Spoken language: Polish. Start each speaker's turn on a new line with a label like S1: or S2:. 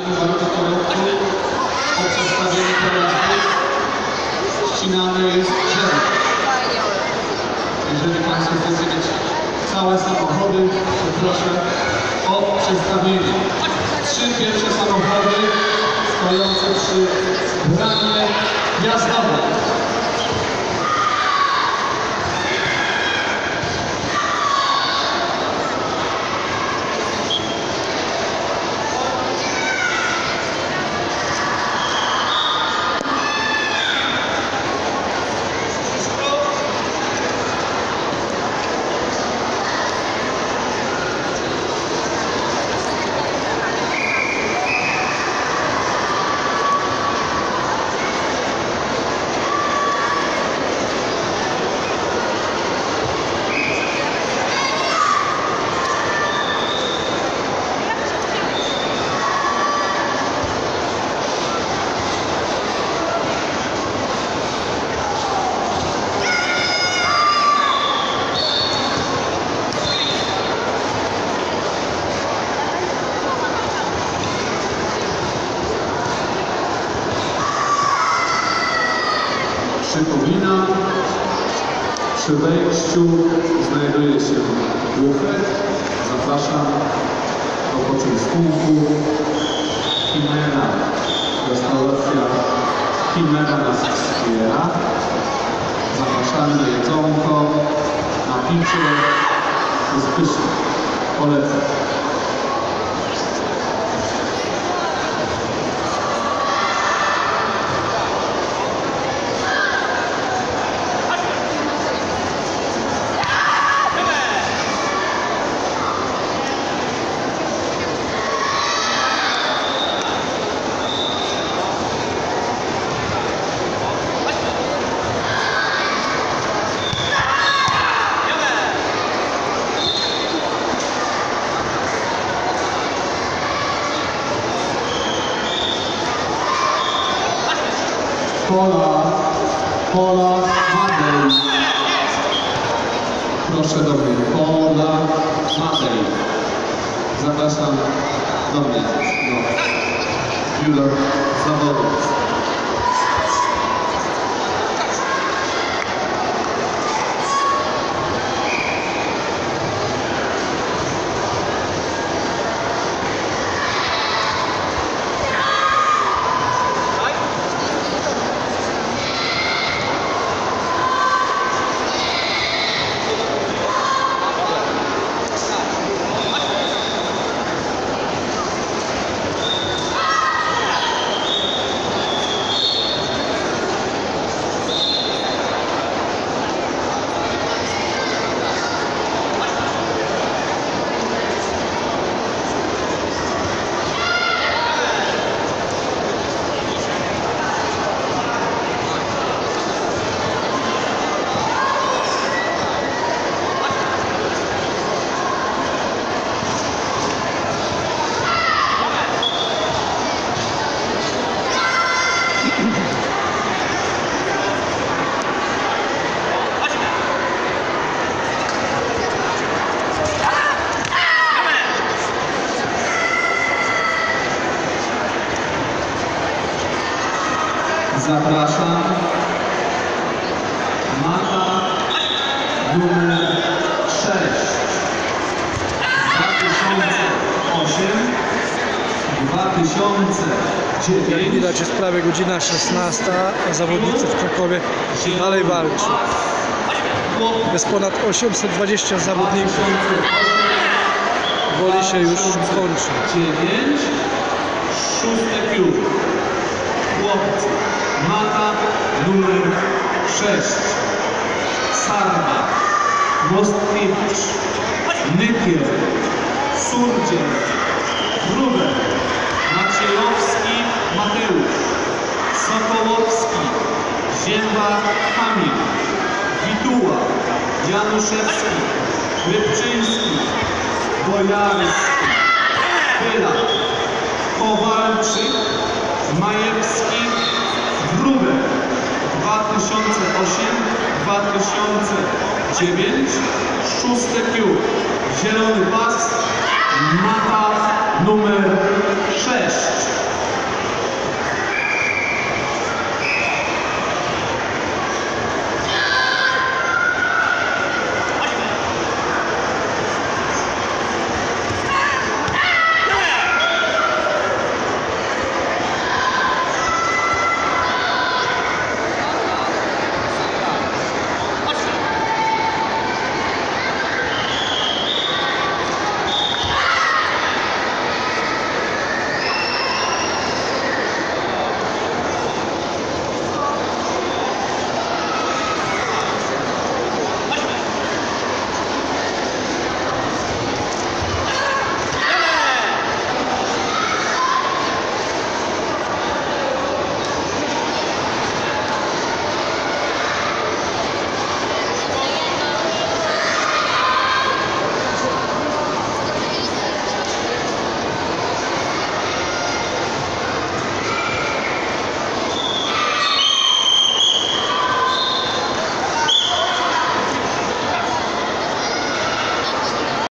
S1: warunku korektu po przedstawieniu pojazdu ścinane jest drzewo. Jeżeli Państwo chcecie mieć całe samochody, to proszę o przedstawienie. 3 pierwsze samochody stojące przy bramie jazdowej. Przypominam, przy wejściu znajduje się bufet. Zapraszam do poczęstunku. Chimera, restauracja Chimera nas wspiera. Zapraszamy na jedzonko, na picie. Jest pyszne. Polecam. Pola Madej. Proszę do mnie. Pola Madej. Zapraszam do mnie, do biura zawodów. Zapraszam. Mata numer 6. 2008-2009.
S2: Jak widać, jest prawie godzina 16, a zawodnicy w Krakowie dalej walczą. Jest ponad 820 zawodników. Woli się już kończy.
S1: 9. 6. piór. Chłopcy. Mata numer 6. Sarba. Mostkiewicz. Nykiel. Surdziel. Wróbel. Maciejowski Mateusz. Sokołowski. Zięba Kamil. Wituła. Januszewski. Rybczyński. Bojarski. Chyla. Kowalczyk. Majewski. Wróbel. 2008-2009. 6. piór. Zielony pas. Mata numer 6.